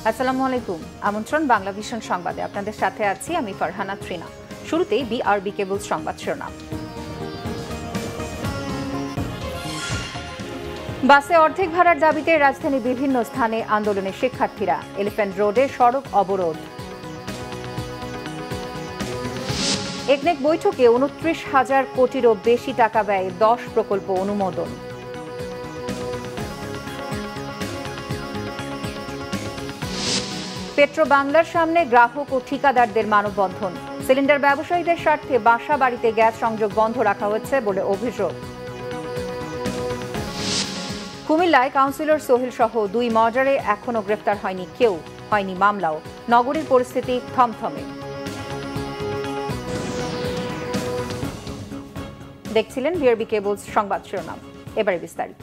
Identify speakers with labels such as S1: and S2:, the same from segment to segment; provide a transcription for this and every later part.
S1: আসসালামু আলাইকুম। আমন্ত্রণ বাংলাভিশন সংবাদে আপনাদের সাথে আছি আমি ফারহানা ত্রিনা। শুরুতেই বিআরবি কেবল সংবাদ শিরোনাম। বাসে অর্ধেক ভাড়ার দাবিতে রাজধানীর বিভিন্ন স্থানে আন্দোলনে শিক্ষার্থীরা, এলিফ্যান্ট রোডে সড়ক অবরোধ। একনেক বৈঠকে ২৯,০০০ কোটিরও বেশি টাকা ব্যয়ে ১০ প্রকল্প অনুমোদন। পেট্রো বাংলার সামনে গ্রাহক ও ঠিকাদারদের মানববন্ধন। সিলিন্ডার ব্যবসায়ীদের স্বার্থে বাসা বাড়িতে গ্যাস সংযোগ বন্ধ রাখা হচ্ছে বলে অভিযোগ। কুমিল্লায় কাউন্সিলর সোহেল সহ ২ মার্ডারে এখনো গ্রেফতার হয়নি কেউ, হয়নি মামলাও। নগরীর পরিস্থিতি থমথমে। দেখছিলেন বিআরবি কেবলস সংবাদ শিরোনাম, এবারে বিস্তারিত।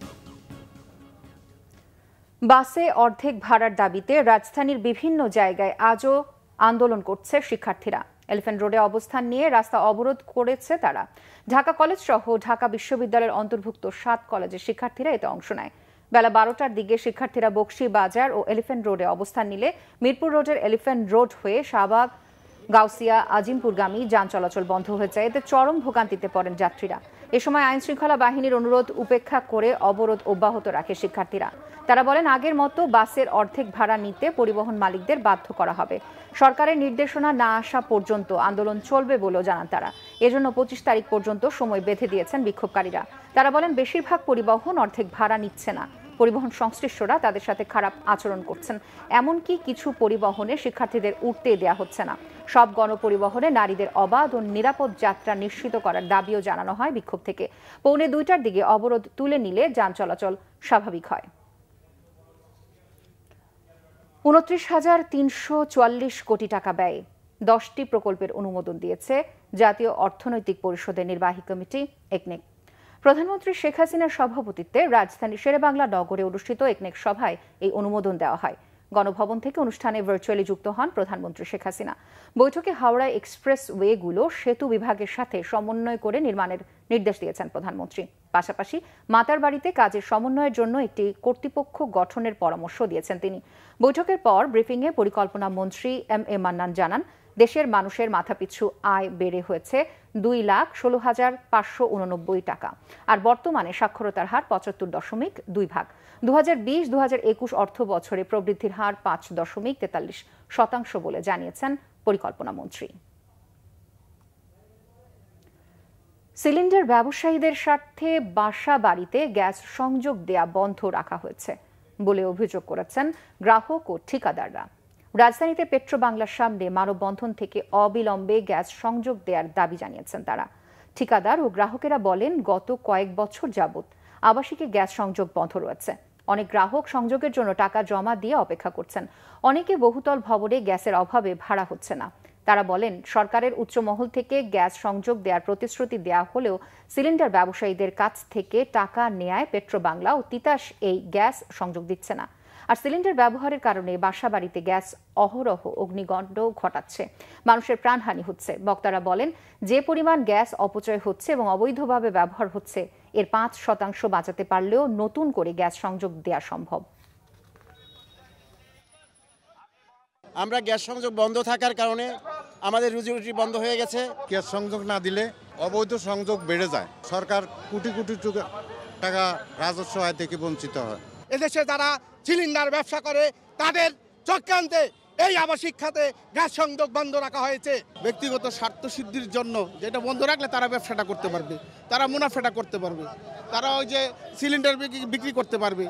S1: বাসে অর্ধেক ভাড়ার দাবিতে রাজধানীর বিভিন্ন জায়গায় আজও আন্দোলন করছে শিক্ষার্থীরা। এলিফ্যান্ট রোডে অবস্থান নিয়ে রাস্তা অবরোধ করেছে তারা। ঢাকা কলেজ সহ ঢাকা বিশ্ববিদ্যালয়ের অন্তর্ভুক্ত ৭ কলেজের শিক্ষার্থীরা এতে অংশ নেয়। বেলা ১২টার দিকে শিক্ষার্থীরা বকশী বাজার ও এলিফ্যান্ট রোডে অবস্থান নিলে মিরপুর রোডের এলিফ্যান্ট রোড হয়ে শাহবাগ, গাউসিয়া, আজিমপুরগামী যান চলাচল বন্ধ হয়ে যায়। এতে চরম ভোগান্তিতে পড়েন যাত্রীরা। এ সময় আইনশৃঙ্খলা বাহিনীর অনুরোধ উপেক্ষা করে অবরোধ অব্যাহত রাখে শিক্ষার্থীরা। তারা বলেন, আগের মতো বাসের অর্ধেক ভাড়া নিতে পরিবহন মালিকদের বাধ্য করা হবে। সরকারের নির্দেশনা না আসা পর্যন্ত আন্দোলন চলবে বলেও জানান তারা। এজন্য ২৫ তারিখ পর্যন্ত সময় বেঁধে দিয়েছেন বিক্ষোভকারীরা। তারা বলেন, বেশিরভাগ পরিবহন অর্ধেক ভাড়া নিচ্ছে না। পরিবহন সংশ্লিষ্টরা তাদের সাথে খারাপ আচরণ করছেন। এমনকি কিছু পরিবহনে শিক্ষার্থীদের উঠতে দেয়া হচ্ছে না। সব গণপরিবহনে নারীদের অবাধ ও নিরাপদ যাত্রা নিশ্চিত করার দাবিও জানানো হয় বিক্ষোভ থেকে। পৌনে ২টার দিকে অবরোধ তুলে নিলে যান চলাচল স্বাভাবিক হয়। ২৯,৩৪৪ কোটি টাকা ব্যয়ে ১০টি প্রকল্পের অনুমোদন দিয়েছে জাতীয় অর্থনৈতিক পরিষদের নির্বাহী কমিটি একনেক। প্রধানমন্ত্রী শেখ হাসিনার সভাপতিত্বে রাজধানীর শেরেবাংলা নগরে অনুষ্ঠিত একনেক সভায় এই অনুমোদন দেওয়া হয়। গণভবন থেকে অনুষ্ঠানে ভার্চুয়ালি যুক্ত হন প্রধানমন্ত্রী শেখ হাসিনা। বৈঠকে হাওড়া এক্সপ্রেস ওয়েগুলো সেতু বিভাগের সাথে সমন্বয় করে নির্মাণের নির্দেশ দিয়েছেন প্রধানমন্ত্রী। পাশাপাশি মাতার বাড়িতে কাজের সমন্বয়ের জন্য একটি কর্তৃপক্ষ গঠনের পরামর্শ দিয়েছেন তিনি। বৈঠকের পর ব্রিফিংয়ে পরিকল্পনা মন্ত্রী এম.এ. মান্নান জানান, দেশের মানুষের মাথাপিছু আয় বেড়ে হয়েছে ২,১৬,৫৮৯ টাকা। আর বর্তমানে সাক্ষরতার হার ৭৫.২%। ২০২০-২০২১ অর্থ বছরে প্রবৃদ্ধির হার ৫.৪৩% বলে জানিয়েছেন পরিকল্পনা মন্ত্রী। সিলিন্ডার ব্যবসায়ীদের স্বার্থে বাসা বাড়িতে গ্যাস সংযোগ দেয়া বন্ধ রাখা হয়েছে বলে অভিযোগ করেছেন গ্রাহক ও ঠিকাদাররা। রাজধানীতে পেট্রো বাংলার সামনে মানববন্ধন থেকে অবিলম্বে গ্যাস সংযোগ দেওয়ার দাবি জানিয়েছেন তারা। ঠিকাদার ও গ্রাহকেরা বলেন, গত কয়েক বছর যাবৎ আবাসিকে গ্যাস সংযোগ বন্ধ রয়েছে। অনেক গ্রাহক সংযোগের জন্য টাকা জমা দিয়ে অপেক্ষা করছেন। অনেকে বহুতল ভবনে গ্যাসের অভাবে ভাড়া হচ্ছে না। তারা বলেন, সরকারের উচ্চ মহল থেকে গ্যাস সংযোগ দেওয়ার প্রতিশ্রুতি দেওয়া হলেও সিলিন্ডার ব্যবসায়ীদের কাছ থেকে টাকা নেয়ায় পেট্রো বাংলা ও তিতাস এই গ্যাস সংযোগ দিচ্ছে না। আর সিলিন্ডার ব্যবহারের কারণে বাসা বাড়িতে গ্যাস অহরহ অগ্নিকাণ্ড ঘটাচ্ছে, মানুষের প্রাণহানি হচ্ছে। বক্তারা বলেন, যে পরিমাণ গ্যাস অপচয় হচ্ছে এবং অবৈধভাবে ব্যবহার হচ্ছে, এর ৫% বাঁচাতে পারলেও নতুন করে গ্যাস সংযোগ দেওয়া সম্ভব।
S2: আমরা গ্যাস সংযোগ বন্ধ থাকার কারণে আমাদের রুজি বন্ধ হয়ে গেছে।
S3: গ্যাস সংযোগ না দিলে অবৈধ সংযোগ বেড়ে যায়। সরকার কোটি কোটি টাকা রাজস্ব আয় থেকে বঞ্চিত হয়।
S4: এদেশে যারা সিলিন্ডার ব্যবসা করে তাদের চক্রান্তে এই আবাসিক খাতে গ্যাস সংযোগ বন্ধ রাখা হয়েছে।
S5: ব্যক্তিগত স্বার্থ সিদ্ধির জন্য যেটা বন্ধ রাখলে তারা ব্যবসাটা করতে পারবে, তারা মুনাফাটা করতে পারবে, তারা ওই যে সিলিন্ডার বিক্রি করতে পারবে।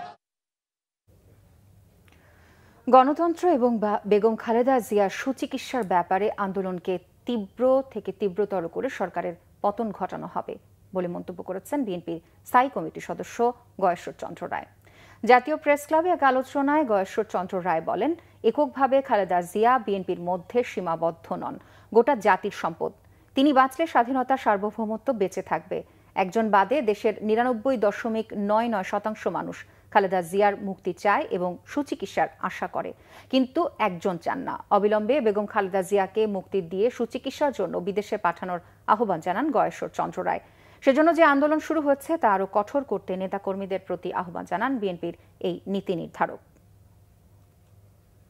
S1: গণতন্ত্র এবং বেগম খালেদা জিয়ার সুচিকিৎসার ব্যাপারে আন্দোলনকে তীব্র থেকে তীব্রতর করে সরকারের পতন ঘটানো হবে বলে মন্তব্য করেছেন বিএনপির স্থায়ী কমিটির সদস্য গয়েশ্বর চন্দ্র রায়। জাতীয় প্রেস ক্লাবে এক আলোচনায় গয়েশ্বর চন্দ্র রায় বলেন, এককভাবে খালেদা জিয়া বিএনপির মধ্যে সীমাবদ্ধ নন, গোটা জাতির সম্পদ। তিনি বাঁচলে স্বাধীনতা সার্বভৌমত্ব বেঁচে থাকবে। একজন বাদে দেশের ৯৯.৯৯% মানুষ খালেদা জিয়ার মুক্তি চায় এবং সুচিকিৎসার আশা করে, কিন্তু একজন চান না। অবিলম্বে বেগম খালেদা জিয়াকে মুক্তি দিয়ে সুচিকিৎসার জন্য বিদেশে পাঠানোর আহ্বান জানান গয়েশ্বর চন্দ্র রায়। সেজন্য যে আন্দোলন শুরু হচ্ছে তা আরও কঠোর করতে নেতাকর্মীদের প্রতি আহ্বান জানান বিএনপির এই নীতি নির্ধারক।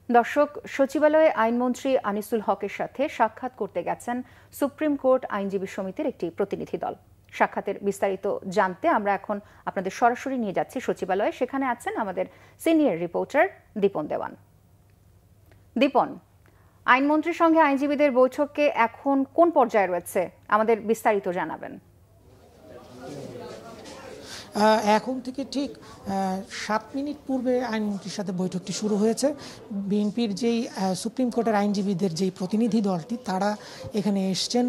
S1: দর্শক, সচিবালয়ে আইনমন্ত্রী আনিসুল হকের সাথে সাক্ষাৎ করতে গেছেন সুপ্রিম কোর্ট আইনজীবী সমিতির একটি প্রতিনিধি দল। সাক্ষাতের বিস্তারিত জানতে আমরা এখন আপনাদের সরাসরি নিয়ে যাচ্ছি সচিবালয়ে। সেখানে আছেন আমাদের সিনিয়র রিপোর্টার দীপন দেওয়ান। দীপন, আইনমন্ত্রীর সঙ্গে আইনজীবীদের বৈঠকে এখন কোন পর্যায়ে রয়েছে, আমাদের বিস্তারিত জানাবেন।
S6: এখন থেকে ঠিক 7 মিনিট পূর্বে আইনমন্ত্রীর সাথে বৈঠকটি শুরু হয়েছে। বিএনপির যেই সুপ্রিম কোর্টের আইনজীবীদের যেই প্রতিনিধি দলটি, তারা এখানে এসছেন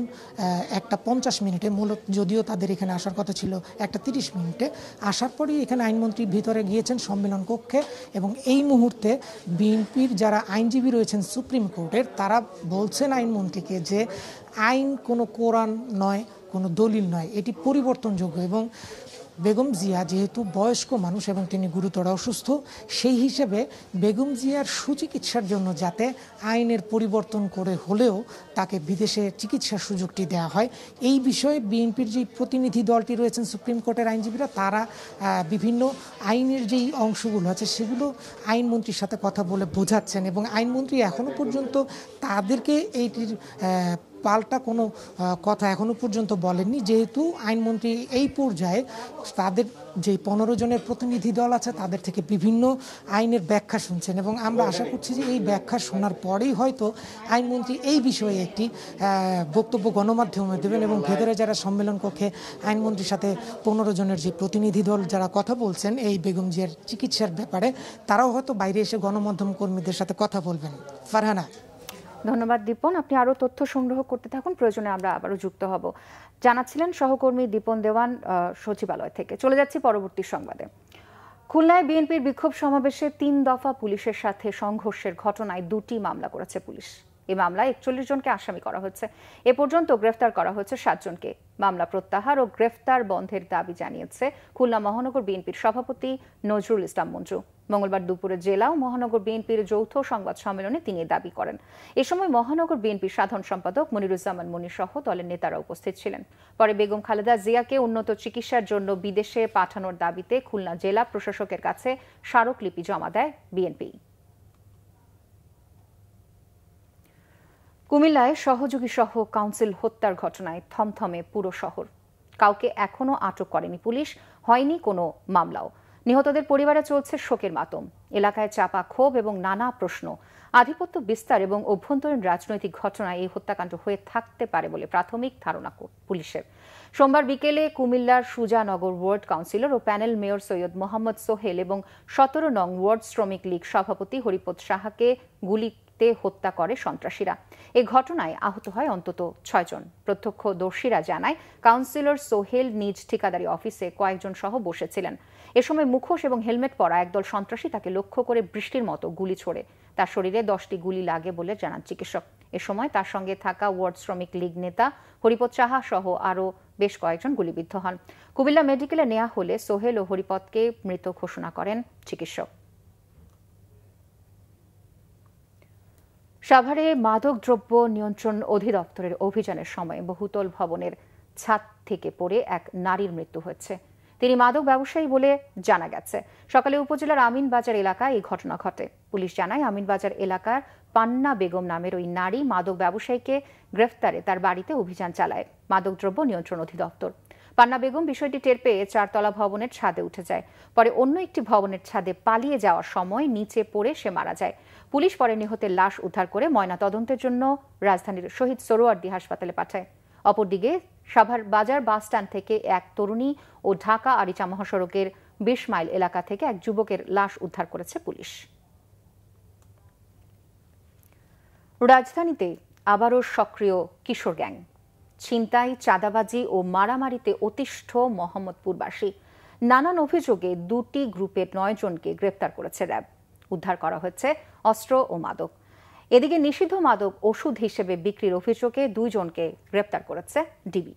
S6: 1:50 মিনিটে। মূলত যদিও তাদের এখানে আসার কথা ছিল 1:30 মিনিটে। আসার পরেই এখানে আইনমন্ত্রী ভিতরে গিয়েছেন সম্মেলন কক্ষে, এবং এই মুহূর্তে বিএনপির যারা আইনজীবী রয়েছেন সুপ্রিম কোর্টের, তারা বলছেন আইনমন্ত্রীকে যে আইন কোনো কোরআন নয়, কোনো দলিল নয়, এটি পরিবর্তনযোগ্য। এবং বেগম জিয়া যেহেতু বয়স্ক মানুষ এবং তিনি গুরুতর অসুস্থ, সেই হিসেবে বেগম জিয়ার সুচিকিৎসার জন্য যাতে আইনের পরিবর্তন করে হলেও তাকে বিদেশে চিকিৎসার সুযোগটি দেওয়া হয়, এই বিষয়ে বিএনপির যে প্রতিনিধি দলটি রয়েছেন সুপ্রিম কোর্টের আইনজীবীরা, তারা বিভিন্ন আইনের যেই অংশগুলো আছে সেগুলো আইনমন্ত্রীর সাথে কথা বলে বোঝাচ্ছেন। এবং আইনমন্ত্রী এখনও পর্যন্ত তাদেরকে এইটির পাল্টা কোনো কথা এখনো পর্যন্ত বলেননি, যেহেতু আইনমন্ত্রী এই পর্যায়ে তাদের যে 15 জনের প্রতিনিধি দল আছে তাদের থেকে বিভিন্ন আইনের ব্যাখ্যা শুনছেন। এবং আমরা আশা করছি যে এই ব্যাখ্যা শোনার পরেই হয়তো আইনমন্ত্রী এই বিষয়ে একটি বক্তব্য গণমাধ্যমে দেবেন। এবং ভেতরে যারা সম্মেলন কক্ষে আইনমন্ত্রীর সাথে 15 জনের যে প্রতিনিধি দল যারা কথা বলছেন এই বেগম জিয়ার চিকিৎসার ব্যাপারে, তারাও হয়তো বাইরে এসে গণমাধ্যম কর্মীদের সাথে কথা বলবেন। ফারহানা।
S1: ধন্যবাদ দীপন, আপনি আরো তথ্য সংগ্রহ করতে থাকুন, প্রয়োজনে আমরা আবারও যুক্ত হব। জানাচ্ছিলেন সহকর্মী দীপন দেওয়ান সচিবালয় থেকে। চলে যাচ্ছি পরবর্তী সংবাদে। খুলনায় বিএনপির বিক্ষোভ সমাবেশে 3 দফা পুলিশের সাথে সংঘর্ষের ঘটনায় 2টি মামলা করেছে পুলিশ। এই মামলায় 41 জনকে আসামি করা হয়েছে। এ পর্যন্ত গ্রেফতার করা হয়েছে 7 জনকে। মামলা প্রত্যাহার ও গ্রেফতার বন্ধের দাবি জানিয়েছে খুলনা মহানগর বিএনপির সভাপতি নজরুল ইসলাম মঞ্জু। মঙ্গলবার দুপুরে জেলা ও মহানগর বিএনপির যৌথ সংবাদ সম্মেলনে তিনি দাবি করেন। এ সময় মহানগর বিএনপির সাধারণ সম্পাদক মনিরুজ্জামান মনির সহ দলের নেতারা উপস্থিত ছিলেন। পরে বেগম খালেদা জিয়াকে উন্নত চিকিৎসার জন্য বিদেশে পাঠানোর দাবিতে খুলনা জেলা প্রশাসকের কাছে স্মারকলিপি জমা দেয় বিএনপি। কুমিল্লায় সহযোগী সহ কাউন্সিল হত্যার ঘটনায় থমথমে পুরো শহর। কাউকে এখনো আটক করেনি পুলিশ, হয়নি কোনো মামলাও। নিহতদের পরিবারে চলছে শোকের মাতম। এলাকায় চাপা ক্ষোভ এবং নানা প্রশ্ন। আধিপত্য বিস্তার এবং অভ্যন্তরীণ রাজনৈতিক ঘটনায় এই হত্যাকাণ্ড হয়ে থাকতে পারে বলে প্রাথমিক ধারণা পুলিশের। সোমবার বিকেলে কুমিল্লার সুজানগর ওয়ার্ড কাউন্সিলর ও প্যানেল মেয়র সৈয়দ মোহাম্মদ সোহেল এবং 17 নং ওয়ার্ড শ্রমিক লীগ সভাপতি হরিপদ সাহাকে গুলিতে হত্যা করে সন্ত্রাসীরা। এই ঘটনায় আহত হয় অন্তত 6 জন। প্রত্যক্ষদর্শীরা জানায় কাউন্সিলর সোহেল নিজ ঠিকাদারি অফিসে কয়েকজন সহ বসেছিলেন। এ সময় মুখোশ এবং হেলমেট পরা একদল সন্ত্রাসী তাকে লক্ষ্য করে বৃষ্টির মতো গুলি ছোড়ে। তার শরীরে 10টি গুলি লাগে বলে জানান চিকিৎসক। এ সময় তার সঙ্গে থাকা ওয়ার্ড শ্রমিক লীগ নেতা হরিপদ সাহা সহ আরও বেশ কয়েকজন গুলিবিদ্ধ হন। কুমিল্লা মেডিকেলে নেওয়া হলে সোহেল ও হরিপদকে মৃত ঘোষণা করেন চিকিৎসক। সাভারে মাদকদ্রব্য নিয়ন্ত্রণ অধিদপ্তরের অভিযানের সময় বহুতল ভবনের ছাদ থেকে পড়ে এক নারীর মৃত্যু হয়েছে। তিনি মাদক ব্যবসায়ী বলে জানা গেছে। সকালে উপজেলার আমিনবাজার এলাকায় এই ঘটনা ঘটে। পুলিশ জানায় আমিনবাজার এলাকার পান্না বেগম নামের ওই নারী মাদক ব্যবসায়ীকে গ্রেফতারে তার বাড়িতে অভিযান চালায় মাদকদ্রব্য নিয়ন্ত্রণ অধিদপ্তর। পান্না বেগম বিষয়টি টের পেয়ে 4তলা ভবনের ছাদে উঠে যায়। পরে অন্য একটি ভবনের ছাদে পালিয়ে যাওয়ার সময় নিচে পড়ে সে মারা যায়। পুলিশ পরে নিহতের লাশ উদ্ধার করে ময়নাতদন্তের জন্য রাজধানীর শহীদ সোহরাওয়ার্দী হাসপাতালে পাঠায়। অপরদিকে সাভার বাজার বাস স্ট্যান্ড থেকে এক তরুণী ও ঢাকা আরিচা মহাসড়কের 20 মাইল এলাকা থেকে এক যুবকের লাশ উদ্ধার করেছে পুলিশ। রাজধানীতে আবারও সক্রিয় কিশোর গ্যাং। ছিনতাই, চাঁদাবাজি ও মারামারিতে অতিষ্ঠ মোহাম্মদপুরবাসী। নানান অভিযোগে 2টি গ্রুপের 9 জনকে গ্রেপ্তার করেছে র্যাব। উদ্ধার করা হয়েছে অস্ত্র ও মাদক। এদিকে নিষিদ্ধ মাদক ওষুধ হিসেবে বিক্রির অভিযোগে 2 জনকে গ্রেপ্তার করেছে ডিবি।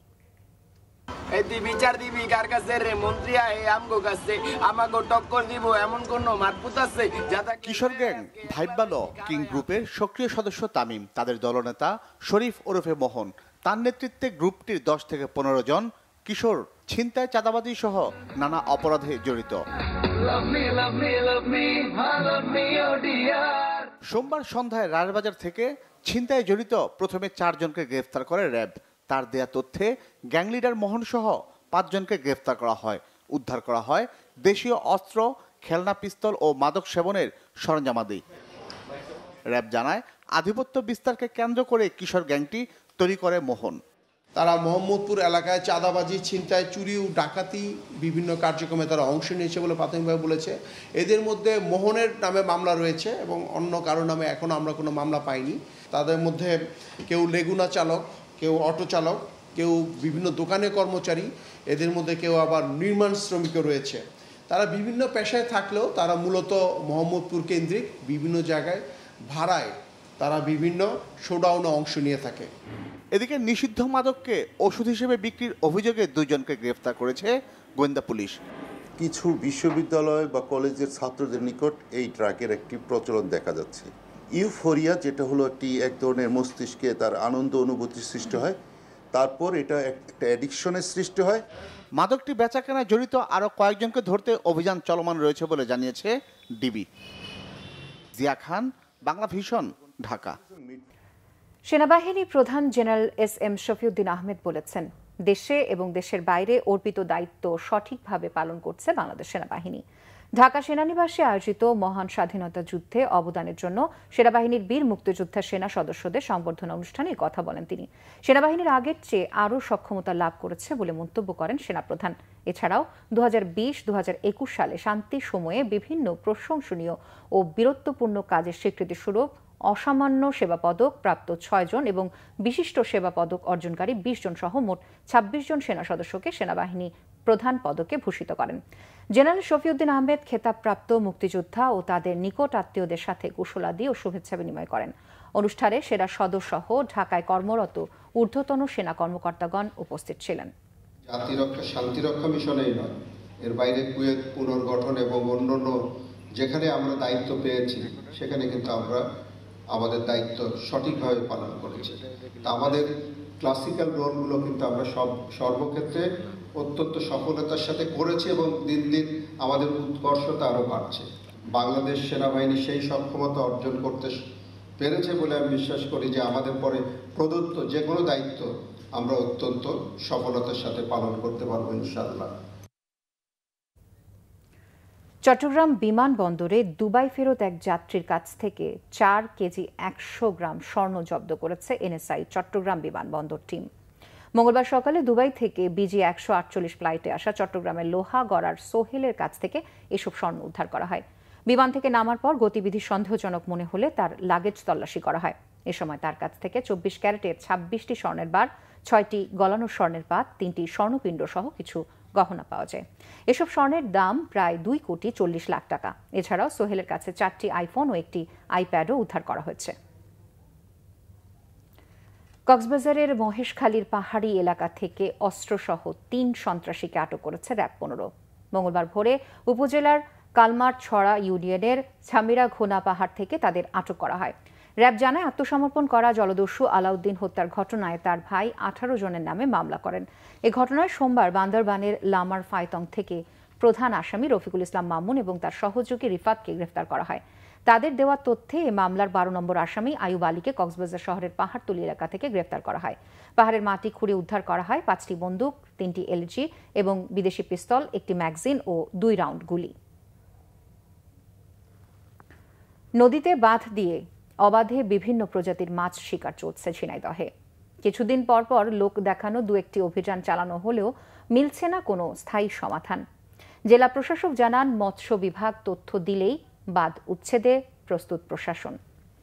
S7: কিশোর গ্যাং ভাইবালো কিং গ্রুপের সক্রিয় সদস্য তামিম, তাদের দলনেতা শরীফ ওরফে মোহন। তার নেতৃত্বে গ্রুপটির 10 থেকে 15 জন কিশোর ছিনতাই, চাঁদাবাজি সহ নানা অপরাধে জড়িত। সোমবার সন্ধ্যায় রায়বাজার থেকে ছিনতাইয়ে জড়িত প্রথমে 4 জনকে গ্রেফতার করে র্যাব। তার দেয়া তথ্যে গ্যাং লিডার মোহন সহ 5 জনকে গ্রেফতার করা হয়। উদ্ধার করা হয় দেশীয় অস্ত্র, খেলনা পিস্তল ও মাদক সেবনের সরঞ্জামাদি। র্যাব জানায়, আধিপত্য বিস্তারকে কেন্দ্র করে কিশোর গ্যাংটি তৈরি করে মোহন।
S8: তারা মোহাম্মদপুর এলাকায় চাঁদাবাজি, ছিনতাই, চুরি ও ডাকাতি বিভিন্ন কার্যক্রমে তারা অংশ নিয়েছে বলে প্রাথমিকভাবে বলেছে। এদের মধ্যে মোহনের নামে মামলা রয়েছে এবং অন্য কারো নামে এখনও আমরা কোনো মামলা পাইনি। তাদের মধ্যে কেউ লেগুনা চালক, কেউ অটো চালক, কেউ বিভিন্ন দোকানে কর্মচারী, এদের মধ্যে কেউ আবার নির্মাণ শ্রমিকও রয়েছে। তারা বিভিন্ন পেশায় থাকলেও তারা মূলত মোহাম্মদপুর কেন্দ্রিক বিভিন্ন জায়গায় ভাড়ায় তারা বিভিন্ন শোডাউনে অংশ নিয়ে থাকে।
S7: এদিকে নিষিদ্ধ মাদককে ওষুধ হিসেবে বিক্রির অভিযোগে 2 জনকে গ্রেফতার করেছে গোয়েন্দা পুলিশ।
S9: কিছু বিশ্ববিদ্যালয় বা কলেজের ছাত্রদের নিকট এই ড্রাগের একটি প্রচলন দেখা যাচ্ছে। ইউফোরিয়া, যেটা হলো এক ধরনের মস্তিষ্কে তার আনন্দ অনুভূতির সৃষ্টি হয়, তারপর এটা একটা অ্যাডিকশনের সৃষ্টি হয়।
S7: মাদকটি বেচাকেনায় জড়িত আরও কয়েকজনকে ধরতে অভিযান চলমান রয়েছে বলে জানিয়েছে ডিবি। জিয়া খান, বাংলাভিশন, ঢাকা।
S1: সেনাবাহিনী প্রধান জেনারেল SM শফিউদ্দিন আহমেদ বলেছেন, দেশে এবং দেশের বাইরে অর্পিত দায়িত্ব সঠিকভাবে পালন করছে বাংলাদেশ সেনাবাহিনী। ঢাকা সেনানিবাসে আয়োজিত মহান স্বাধীনতা যুদ্ধে অবদানের জন্য সেনাবাহিনীর বীর মুক্তিযোদ্ধা সেনা সদস্যদের সংবর্ধনা অনুষ্ঠানে কথা বলেন তিনি। সেনাবাহিনীর আগের চেয়ে আরও সক্ষমতা লাভ করেছে বলে মন্তব্য করেন সেনাপ্রধান। এছাড়াও 2020-2021 সালে শান্তি সময়ে বিভিন্ন প্রশংসনীয় ও বীরত্বপূর্ণ কাজের স্বীকৃতিস্বরূপ অসামান্য সেবা পদক প্রাপ্ত 6 জন এবং বিশিষ্ট সেবা পদক অর্জনকারী 20 জন সহ মোট 26 জন সেনা সদস্যকে সেনাবাহিনী প্রধান পদকে ভূষিত করেন। জেনারেল শফিউদ্দিন আহমেদ খেতাবপ্রাপ্ত মুক্তিযোদ্ধা ও তাদের নিকট আত্মীয়দের সাথে কুশলাদি ও শুভেচ্ছা বিনিময় করেন। অনুষ্ঠানে সেনা সদস্যসহ ঢাকায় কর্মরত ঊর্ধ্বতন সেনা কর্মকর্তাগণ উপস্থিত ছিলেন।
S10: জাতিরক্ষা শান্তিরক্ষা মিশনেই নয়, এর বাইরে কুয়েত পুনর্গঠন এবং অন্যান্য যেখানে আমরা দায়িত্ব পেয়েছি সেখানে কিন্তু আমরা আমাদের দায়িত্ব সঠিকভাবে পালন করেছি। তা আমাদের ক্লাসিক্যাল রোলগুলো কিন্তু আমরা সর্বক্ষেত্রে অত্যন্ত সফলতার সাথে করেছি এবং দিন দিন আমাদের উৎকর্ষতা আরও বাড়ছে। বাংলাদেশ সেনাবাহিনী সেই সক্ষমতা অর্জন করতে পেরেছে বলে আমি বিশ্বাস করি যে আমাদের পরে প্রদত্ত যে কোনো দায়িত্ব আমরা অত্যন্ত সফলতার সাথে পালন করতে পারবো ইনশাআল্লাহ।
S1: চট্টগ্রাম বিমানবন্দরে দুবাই ফেরত এক যাত্রীর কাছ থেকে 4 কেজি 100 গ্রাম স্বর্ণ জব্দ করেছে NSI চট্টগ্রাম বিমানবন্দর টিম। মঙ্গলবার সকালে দুবাই থেকে BG 148 ফ্লাইটে আসা চট্টগ্রামের লোহাগড়ার সোহেলের কাছ থেকে এসব স্বর্ণ উদ্ধার করা হয়। বিমান থেকে নামার পর গতিবিধি সন্দেহজনক মনে হলে তার লাগেজ তল্লাশি করা হয়। এ সময় তার কাছ থেকে 24 ক্যারেটের 26টি স্বর্ণের বার, 6টি গলানো স্বর্ণের পাত, 3টি স্বর্ণপিণ্ড সহ কিছু গহনা পাওয়া যায়। এসব স্বর্ণের দাম প্রায় 2,40 লাখ টাকা। এছাড়াও সোহেলের কাছে 4টি আইফোন ও একটি আইপ্যাডও উদ্ধার করা হয়েছে। কক্সবাজারের মহেশখালীর পাহাড়ি এলাকা থেকে অস্ত্রসহ 3 সন্ত্রাসীকে আটক করেছে র্যাব 15। মঙ্গলবার ভোরে উপজেলার কালমারছড়া ইউনিয়নের ছামিরা ঘোনা পাহাড় থেকে তাদের আটক করা হয়। র্যাব জানায়, আত্মসমর্পণ করা জলদস্যু আলাউদ্দিন হত্যার ঘটনায় তার ভাই 18 জনের নামে মামলা করেন। এ ঘটনায় সোমবার বান্দরবানের লামার ফাইতং থেকে প্রধান আসামি রফিকুল ইসলাম মামুন এবং তার সহযোগী রিফাতকে গ্রেফতার করা হয়। তাদের দেওয়া তথ্যে এ মামলার 12 নম্বর আসামি আয়ুব আলীকে কক্সবাজার শহরের পাহাড়তলী এলাকা থেকে গ্রেফতার করা হয়। পাহাড়ের মাটি খুঁড়ে উদ্ধার করা হয় 5টি বন্দুক, 3টি LG এবং বিদেশি পিস্তল, 1টি ম্যাগাজিন ও 2 রাউন্ড গুলি। নদীতে বাঁধ দিয়ে অবাধে বিভিন্ন প্রজাতির মাছ শিকার চলছে ঝিনাইদহে। কিছুদিন পর পর লোক দেখানো 2-1টি অভিযান চালানো হলেও মিলছে না কোনো স্থায়ী সমাধান। জেলা প্রশাসক জানান, মৎস্য বিভাগ তথ্য দিলেই বাঁধ উচ্ছেদে প্রস্তুত প্রশাসন।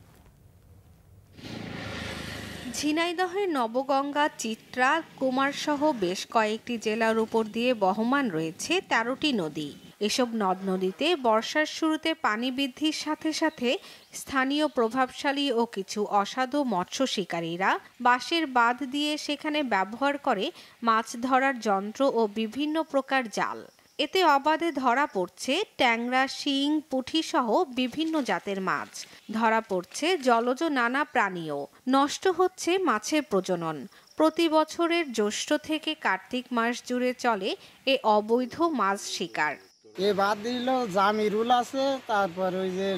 S11: ঝিনাইদহের নবগঙ্গা, চিত্রা, কুমারসহ বেশ কয়েকটি জেলার উপর দিয়ে বহমান রয়েছে 13টি নদী। এসব নদ নদীতে বর্ষার শুরুতে পানি বৃদ্ধির সাথে সাথে স্থানীয় প্রভাবশালী ও কিছু অসাধু মৎস্য শিকারীরা বাঁশের বাঁধ দিয়ে সেখানে ব্যবহার করে মাছ ধরার যন্ত্র ও বিভিন্ন প্রকার জাল। এতে অবাধে ধরা পড়ছে ট্যাংরা, শিং, পুঁটি সহ বিভিন্ন জাতের মাছ। ধরা পড়ছে জলজ নানা প্রাণীও। নষ্ট হচ্ছে মাছের প্রজনন। প্রতি বছরের জ্যৈষ্ঠ থেকে কার্তিক মাস জুড়ে চলে এ অবৈধ মাছ শিকার।
S12: এ বাদ দিল জামিরুল আছে, তারপর ওই যে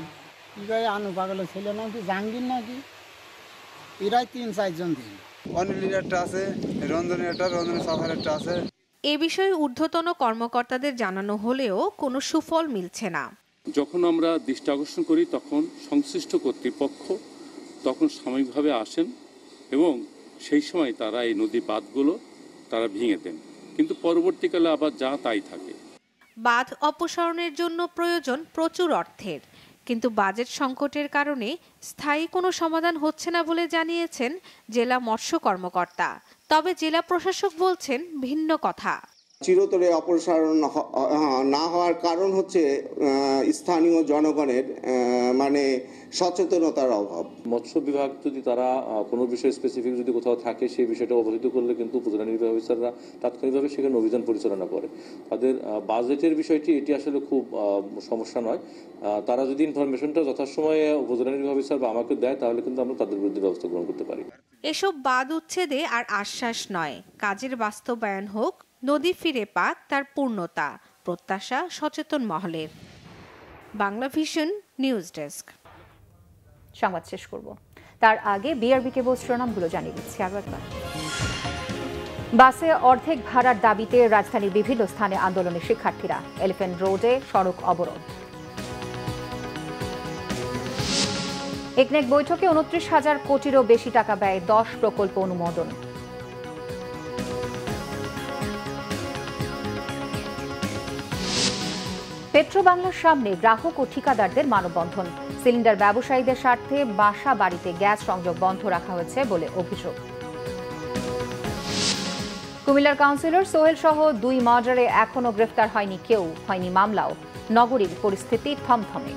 S12: কি কয় আনু পাগলের ছেলে নাম কি জাহাঙ্গীর নাকি এরাই 3-4 জন দিন অনিলের একটা আছে রঞ্জনের একটা রঞ্জনের সাফারের একটা আছে।
S11: এ বিষয়ে ঊর্ধ্বতন কর্মকর্তাদের জানানো হলেও কোনো সুফল মিলছে না।
S13: যখন আমরা দৃষ্টি আকর্ষণ করি তখন সংশ্লিষ্ট কর্তৃপক্ষ তখন সাময়িকভাবে আসেন এবং সেই সময় তারা এই নদী বাঁধগুলো তারা ভেঙে দেন, কিন্তু পরবর্তীকালে আবার যা তাই থাকে।
S11: বাঁধ অপসারণের জন্য প্রয়োজন প্রচুর অর্থের, কিন্তু বাজেট সংকটের কারণে স্থায়ী কোনো সমাধান হচ্ছে না বলে জানিয়েছেন জেলা মৎস্য কর্মকর্তা। তবে জেলা প্রশাসক বলছেন ভিন্ন কথা।
S14: চিরতরে অপসারণ না হওয়ার কারণ হচ্ছে স্থানীয় জনগণের মানে সচেতনতার অভাব।
S15: মৎস্য বিভাগ যদি তারা কোনো বিষয়ে স্পেসিফিক যদি কোথাও থাকে সেই বিষয়টা অবহিত করলে কিন্তু উপজেলা নির্বাহী অফিসাররা তাৎক্ষণিকভাবে সেখানে অভিযান পরিচালনা করে। তাদের বাজেটের বিষয়টি এটি আসলে খুব সমস্যা নয়, তারা যদি ইনফরমেশনটা যথাসময়ে উপজেলা নির্বাহী অফিসার বা আমাকে দেয় তাহলে কিন্তু আমরা তাদের বিরুদ্ধে ব্যবস্থা গ্রহণ করতে পারি।
S11: এসব বাঁধ উচ্ছেদে আর আশ্বাস নয়, কাজের বাস্তবায়ন হোক, নদী ফিরে পাক তার পূর্ণতা, প্রত্যাশা সচেতন মহলের। Banglavision news desk.
S1: সংবাদ শেষ করব, তার আগে বিআরবি কেবল শিরোনামগুলো জানিয়ে দিচ্ছি আরো একবার। বাসে অর্ধেক ভাড়ার দাবিতে রাজধানীর বিভিন্ন স্থানে আন্দোলনে শিক্ষার্থীরা, এলিফ্যান্ট রোডে সড়ক অবরোধ। একনেক বৈঠকে 29,000 কোটিরও বেশি টাকা ব্যয়ে 10 প্রকল্প অনুমোদন। পেট্রোবাংলার সামনে গ্রাহক ও ঠিকাদারদের মানববন্ধন, সিলিন্ডার ব্যবসায়ীদের স্বার্থে বাসা বাড়িতে গ্যাস সংযোগ বন্ধ রাখা হয়েছে বলে অভিযোগ। কুমিল্লার কাউন্সিলর সোহেল সহ 2 মার্ডারে এখনো গ্রেফতার হয়নি কেউ, হয়নি মামলাও, নগরীর পরিস্থিতি থমথমে।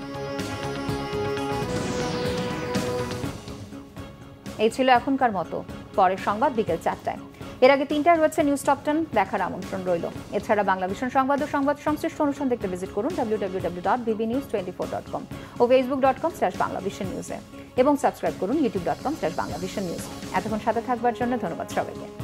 S1: এই ছিল এখনকার মতো, পরের সংবাদ বিকেল 4টায়। এর আগে 3টায় রয়েছে নিউজ টপ 10, দেখার আমন্ত্রণ রইল। এছাড়া বাংলাভিশন সংবাদ ও সংবাদ সংশ্লিষ্ট অনুষ্ঠান দেখতে ভিজিট করুন www.bbnews24.com ও facebook.com/banglavisionnews এবং সাবস্ক্রাইব করুন youtube.com/banglavisionnews। এতক্ষণ সাথে থাকবার জন্য ধন্যবাদ সবাইকে।